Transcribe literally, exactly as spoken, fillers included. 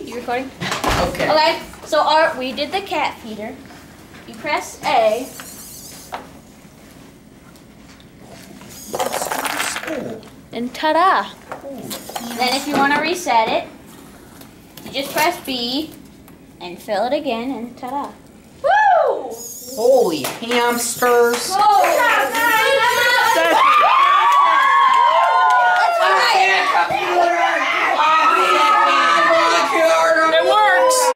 You recording? Okay. Okay, so our, we did the cat feeder. You press A. And ta-da! Then if you want to reset it, you just press B and fill it again and ta-da. Woo! Holy hamsters. Oh,